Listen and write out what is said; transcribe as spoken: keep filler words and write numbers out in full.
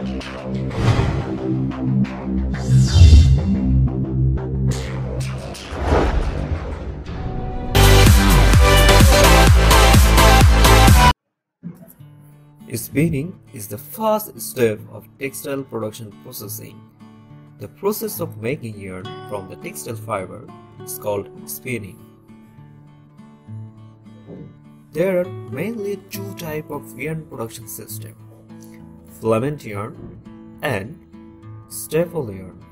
Spinning is the first step of textile production processing. The process of making yarn from the textile fiber is called spinning. There are mainly two types of yarn production system: filament yarn and staple yarn.